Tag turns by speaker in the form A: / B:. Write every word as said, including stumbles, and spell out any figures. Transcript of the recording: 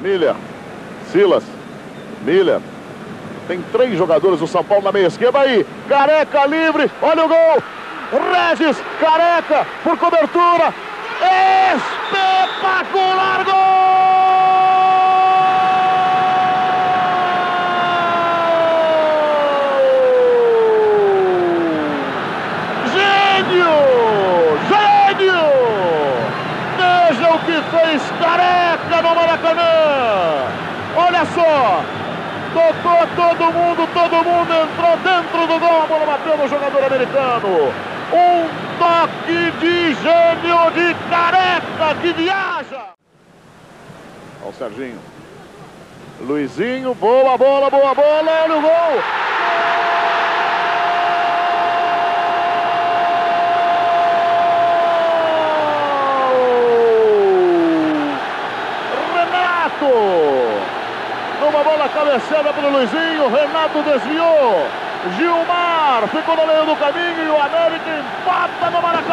A: Miller, Silas, Miller. Tem três jogadores do São Paulo na meia esquerda aí. Careca livre, olha o gol. Regis, Careca, por cobertura. Espetacular gol! Gênio! Gênio! Veja o que fez Careca no Maracanã! Olha só! Tocou todo mundo, todo mundo entrou dentro do gol, a bola bateu no jogador americano. Um toque de gênio de Careca que viaja. Olha o Serginho. Luizinho, boa bola, boa bola, olha o gol. Renato. Uma bola cabeceada pelo Luizinho, Renato desviou. Gilmar ficou no meio do caminho e o América empata no Maracanã.